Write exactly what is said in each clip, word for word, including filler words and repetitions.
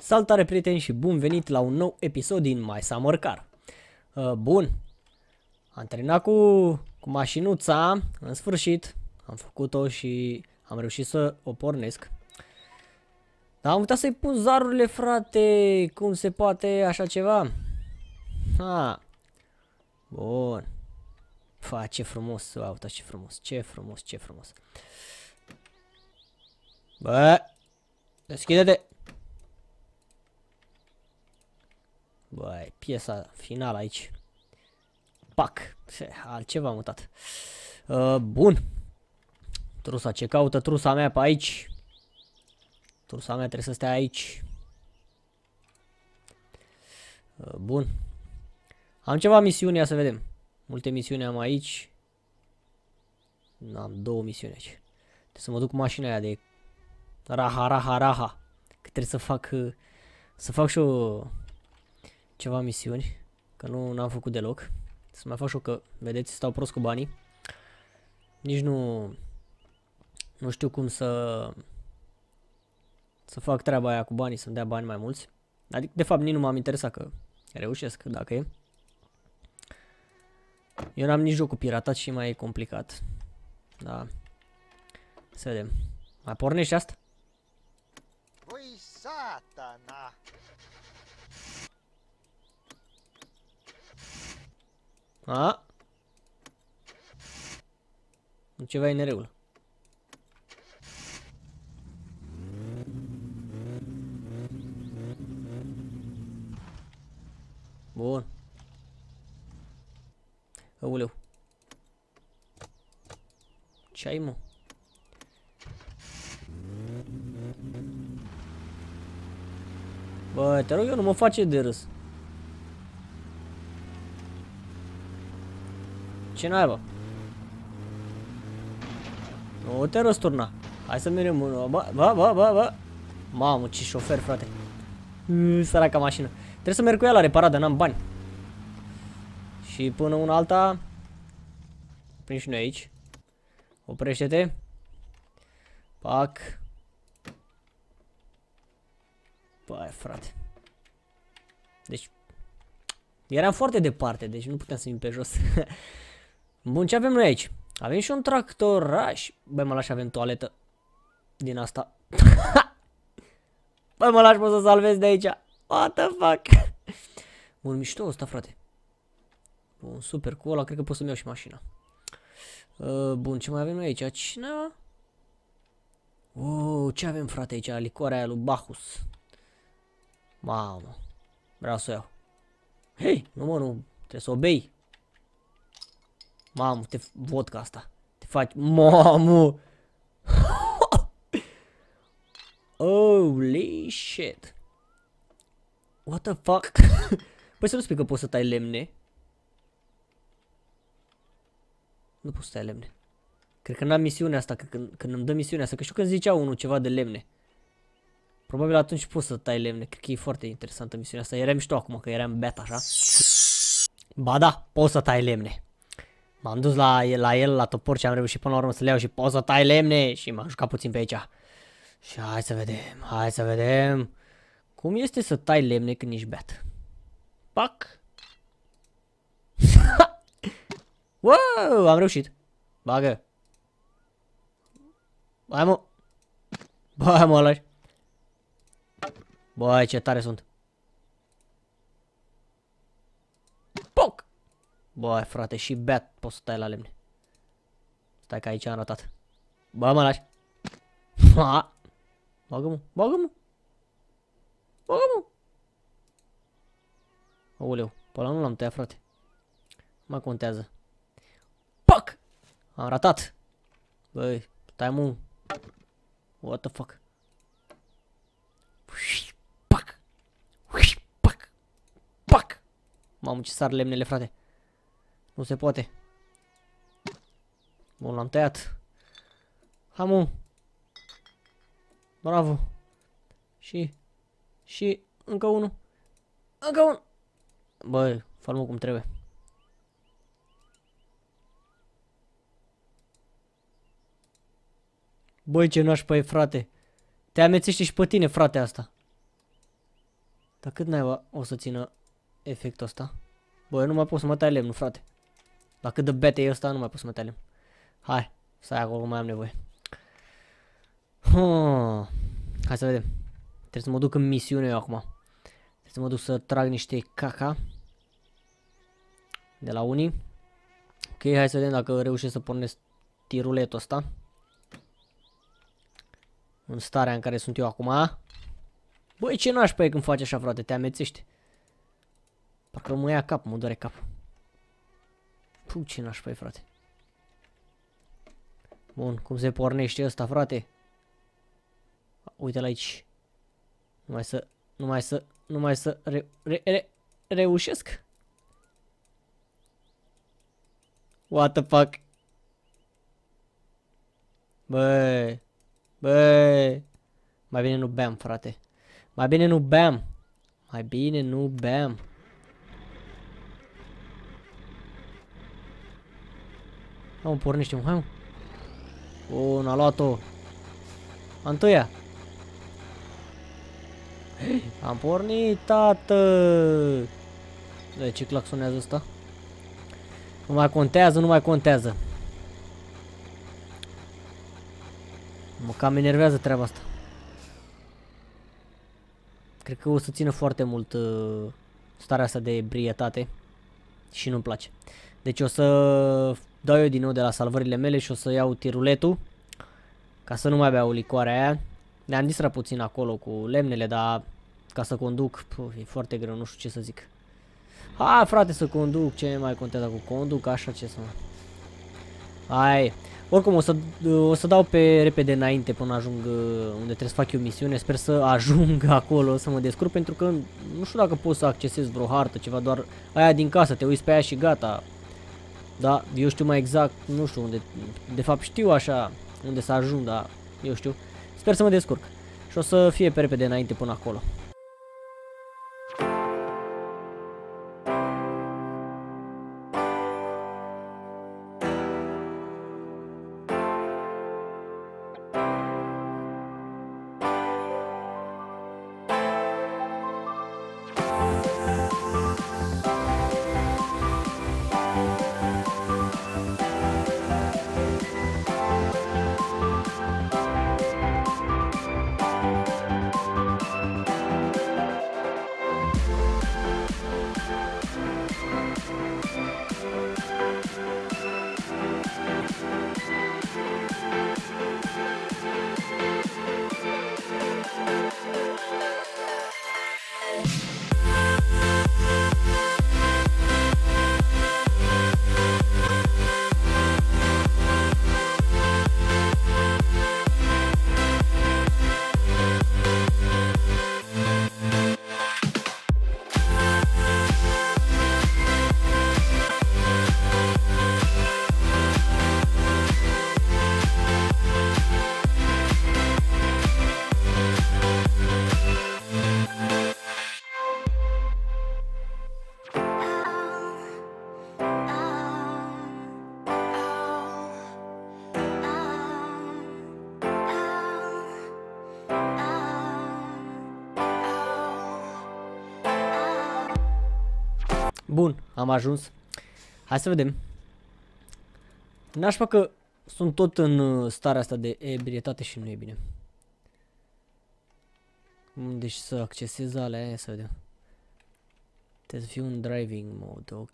Salutare prieteni și bun venit la un nou episod din My Summer Car. Uh, bun, am terminat cu, cu mașinuța, în sfârșit, am făcut-o și am reușit să o pornesc. Dar am uitat să-i pun zarurile, frate, cum se poate așa ceva? Ha. Bun. Fa, ce frumos, uau, uitați ce frumos, ce frumos, ce frumos. Bă, deschide-te. Băi, piesa finală aici. Pac, altceva am mutat. Uh, bun. Trusa, ce caută trusa mea pe aici? Trusa mea trebuie să stea aici. Uh, bun. Am ceva misiuni, ia să vedem. Multe misiuni am aici. Am două misiuni aici. Trebuie să mă duc cu mașina aia de raha, raha, raha. Că trebuie să fac, să fac și o ceva misiuni. Că nu n-am făcut deloc. Să mai fac și eu, că vedeți, stau prost cu banii. Nici nu nu știu cum să să fac treaba aia cu banii, să-mi dea bani mai mulți. Adică, de fapt, nici nu m-am interesat că reușesc, dacă e. Eu n-am nici jocul piratat și mai e complicat. Da. Să vedem. Mai pornești asta? Voi satana! A? Ceva e în neregulă. Bun. Aoleu. Ce ai, mă? Bă, te rog eu, nu mă face de râs. Ce naiba? Nu te răsturna. Hai să mergem. Bă, bă, bă, bă, bă. Mamă, ce șofer, frate. Săraca mașină. Trebuie să merg cu ea la reparat, dar n-am bani. Și până una alta oprim și noi aici. Oprește-te. Pac. Băi, frate. Deci eram foarte departe, deci nu puteam să vin pe jos. Bun, ce avem noi aici? Avem și un tractoraș. Băi, mă lași, avem toaletă din asta. Băi, mă lași, pot să salvez de aici. What the fuck? Bun, mișto ăsta, frate. Bun, super, cu ăla cred că pot să-mi iau și mașina. Uh, bun, ce mai avem noi aici? Cine? Oh, ce avem, frate, aici? Licoarea aia lui Bacchus. Mamă, vreau să o iau. Hei, nu mă, nu, trebuie să o bei. Mamă, te vodka asta. Te faci, mamă. Holy shit. What the fuck? Păi să nu spui că poți să tai lemne. Nu poți să tai lemne. Cred că n-am misiunea asta, că când, când îmi dă misiunea asta, că știu că zicea unul ceva de lemne. Probabil atunci poți să tai lemne. Cred că e foarte interesantă misiunea asta. Era mișto acum, că eram beta, așa. Ba da, poți să tai lemne. M-am dus la el, la el, la topor și am reușit până la urmă să le iau și poți să tai lemne. Și m-am jucat puțin pe aici. Și hai să vedem, hai să vedem. Cum este să tai lemne când ești beat? Pac! Wow, am reușit. Bagă. Hai, mă. Băi, mă lași. Băi, ce tare sunt. Poc! Băi, frate, și beat poți să tai la lemne. Stai că aici am ratat. Bă, mă lași. Ha! Bagă-mă, bagă-mă. Bagă-mă. Aoleu, pe ăla nu l-am tăiat, frate. Mai contează. Pac! Am ratat. Băi, stai, mă. What the fuck? Pac! Pac! Pac! Mamă, ce sar lemnele, frate. Nu se poate. Bun, l-am tăiat. Hai, mă. Bravo. Și Și încă unul. Încă unul. Băi, fă-l cum trebuie. Băi, ce nașpa e, frate. Te amețește și pe tine, frate, asta. Dar cât naiba o să țină efectul ăsta? Bă, eu nu mai pot să mă tai lemnul, frate. La cât de bete e ăsta, nu mai pot să mă tai lemn. Hai, stai acolo, mai am nevoie. Hmm. Hai să vedem. Trebuie să mă duc în misiune eu acum. Trebuie să mă duc să trag niște caca de la unii. Ok, hai să vedem dacă reușesc să pornesc tiruletul ăsta. În starea în care sunt eu acum. Băi, ce nașpa e când faci așa, frate, te amețește. Parcă mă ia cap, mă doare cap. Puh, ce nașpa e, frate. Bun, cum se pornește ăsta, frate? Uite-l aici. Numai să, numai să, numai să re, re, re, reușesc. What the fuck? Băi, băi. Mai bine nu beam, frate. Mai bine nu beam. Mai bine nu beam. Hai mă, pornește-mă, hai mă. Bun, a luat-o. A întâia. Am pornit, tată. De ce claxonează ăsta? Nu mai contează, nu mai contează. Mă cam enervează treaba asta. Cred că o să țină foarte mult uh, starea asta de ebrietate. Și nu-mi place. Deci o să dau eu din nou de la salvările mele și o să iau tiruletul. Ca să nu mai beau licoarea aia. Ne-am distrat puțin acolo cu lemnele, dar ca să conduc, puf, e foarte greu, nu știu ce să zic. Hai, frate, să conduc, ce mai contează cu conduc, așa ce să mă... Hai, oricum o să, o să dau pe repede înainte până ajung unde trebuie să fac eu misiune. Sper să ajung acolo, să mă descurc, pentru că nu știu dacă pot să accesez vreo hartă, ceva, doar aia din casă, te uiți pe aia și gata. Da, eu știu mai exact, nu știu unde, de fapt știu așa unde să ajung, dar eu știu. Sper să mă descurc și o să fie pe repede înainte până acolo. Bun, am ajuns. Hai să vedem. Nașpa că sunt tot în starea asta de ebrietate și nu e bine. Deci să accesez alea, să vedem. Trebuie să fiu în driving mode, ok.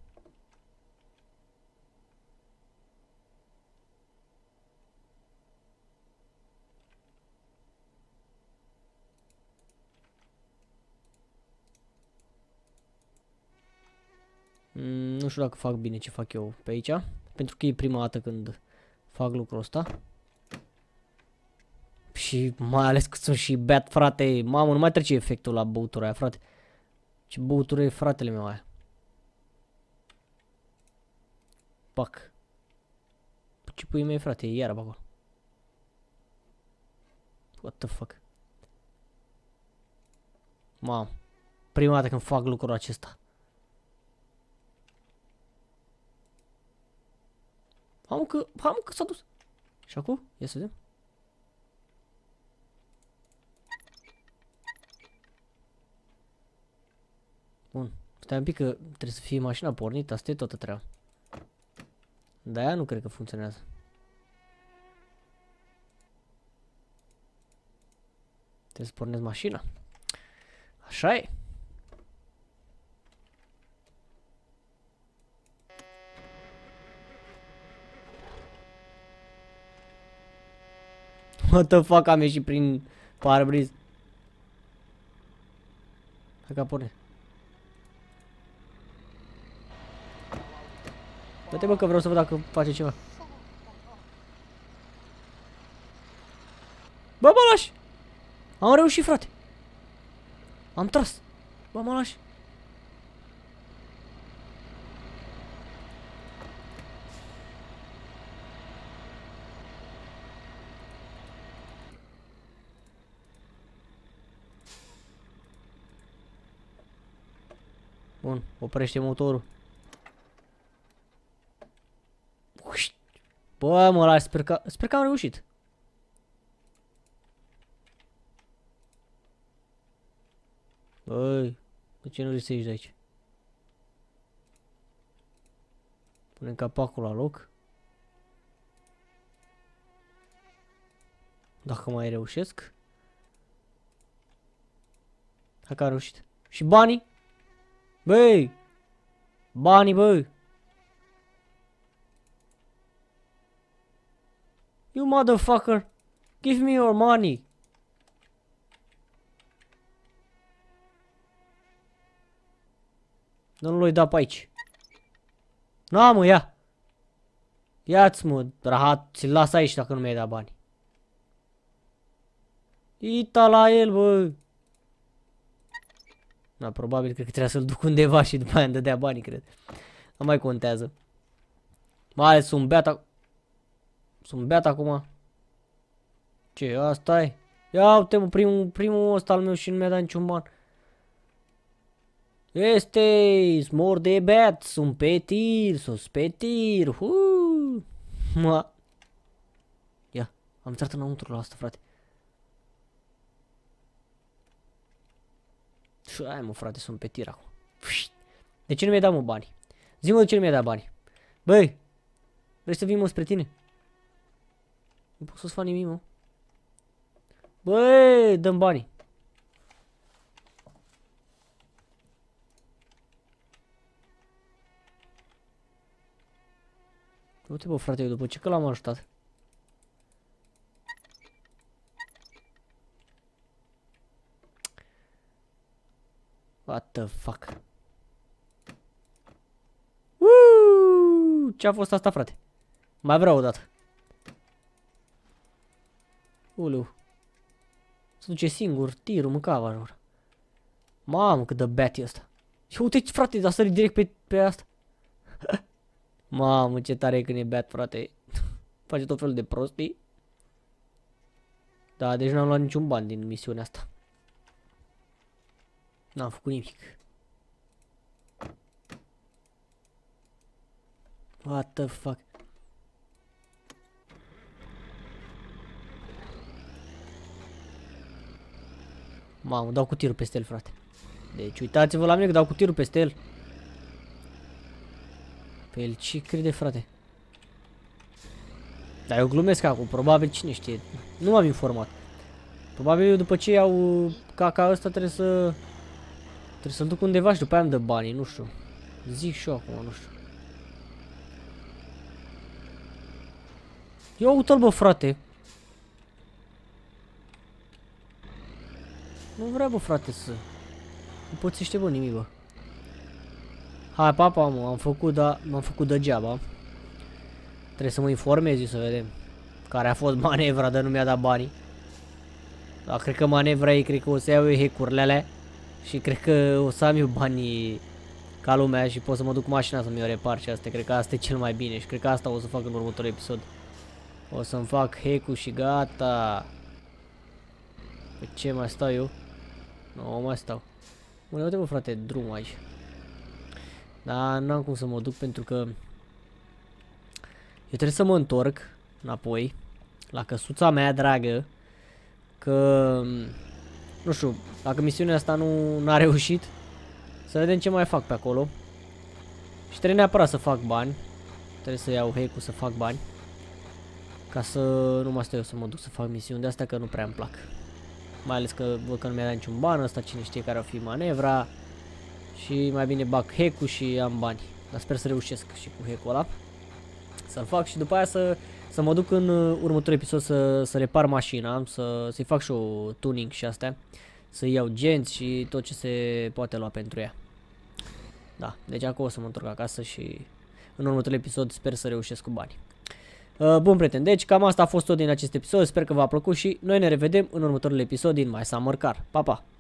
Mm, nu știu dacă fac bine ce fac eu pe aici, pentru că e prima dată când fac lucrul ăsta. Și mai ales că sunt și beat, frate. Mamă, nu mai trece efectul la băutura aia, frate. Ce băutură e fratele meu aia. Pac. Ce pui mei, frate, e iară pe acolo. What the fuck. Mamă, prima dată când fac lucrul acesta. Am că, am că s-a dus. Și acum? Ia să vedem. Bun. Stai un pic că trebuie să fie mașina pornită, asta e toată treaba. Dar aia nu cred că funcționează. Trebuie să pornesc mașina. Așa e. What the fuck, am ieșit prin parbriz. Hai că porne. Dă-te bă că vreau să văd dacă face ceva. Bă, mă lași! Am reușit, frate. Am tras. Bă, mă lași. Bun, oprește motorul. Bă, mă lași, sper că, sper că am reușit. Băi, de ce nu risești de aici? Punem capacul la loc. Dacă mai reușesc. Hai că am reușit. Și banii? Băi! Banii, băi! You motherfucker! Give me your money! Nu l-ai dat pe aici. Na, mă, ia! Ia-ți, mă, rahat, ți-l las aici dacă nu mi-ai dat bani. Ita la el, bă! Na, probabil cred că trebuia să-l duc undeva și după aia îmi dădea banii, cred. Nu mai contează. Mai ales sunt beat, sunt beat acum. Ce, asta e? Ia uite, mă, primul, primul ăsta al meu și nu mi-a dat niciun ban. Este, smor de beat, sunt pe tir, sunt pe tir, huu. Mă. Ia, am intrat înăuntru la asta, frate. Și ai, mă, frate, sunt pe tir acum. De ce nu mi-ai dat, mă, bani? Zi-mă de ce nu mi-ai dat bani. Băi, vrei să vin, mă, spre tine? Nu pot să-ți fac nimic, mă. Băi, dă-mi banii. Uite, bă, frate, eu după ce că l-am ajutat. What the fuck? Uuuu, ce-a fost asta, frate? Mai vreau o dată. Uleu. Se duce singur, tirul, mâncava, jur. Mamă, cât de beat e ăsta. Și uite, frate, a sărit direct pe, pe asta. Mamă, ce tare e când e beat, frate. Face tot felul de prostii. Da, deci n-am luat niciun ban din misiunea asta. N-am făcut nimic. What the fuck? Mamă, dau cu tirul peste el, frate. Deci uitați-vă la mine că dau cu tirul peste el. Pe el ce crede, frate? Dar eu glumesc acum, probabil cine știe. Nu m-am informat. Probabil eu după ce iau caca ăsta trebuie să... Trebuie să-l duc undeva și după aia îmi dă banii, nu știu. Zic și eu acum, nu știu. Ia uite-l, bă, frate. Nu vrea, bă, frate, să... Nu pățește, bă, nimic, bă. Hai, papa, mă, am făcut, da, m-am făcut degeaba. Trebuie să mă informezi, să vedem care a fost manevra, dar nu mi-a dat banii. Dar cred că manevra ei, cred că o să iau eu hack-urile alea. Și cred că o să am eu banii ca lumea și pot să mă duc cu mașina să-mi o repar și asta. Cred că asta e cel mai bine și cred că asta o să fac în următorul episod. O să-mi fac hack-ul și gata. Pe ce mai stau eu? Nu mai stau. Mă, uite, bă, frate, drumul aici. Dar n-am cum să mă duc pentru că eu trebuie să mă întorc înapoi la căsuța mea dragă. Că nu știu, dacă misiunea asta nu n-a reușit, Să vedem ce mai fac pe acolo. Și trebuie neapărat să fac bani. Trebuie să iau hack-ul să fac bani. Ca să nu mă stau eu să mă duc să fac misiuni de astea, că nu prea îmi plac. Mai ales că văd că nu mi-a dat niciun ban ăsta, cine știe care o fi manevra. Și mai bine bag hack-ul și am bani. Dar sper să reușesc și cu hack-ul ăla. Să-l fac și după aia să, să mă duc în următorul episod să, să repar mașina. Să, să-i fac și o tuning și astea. Să iau genți și tot ce se poate lua pentru ea. Da, deci acum o să mă întorc acasă și în următorul episod sper să reușesc cu bani. Uh, bun, prieteni, deci cam asta a fost tot din acest episod. Sper că v-a plăcut și noi ne revedem în următorul episod din My Summer Car. Pa, pa!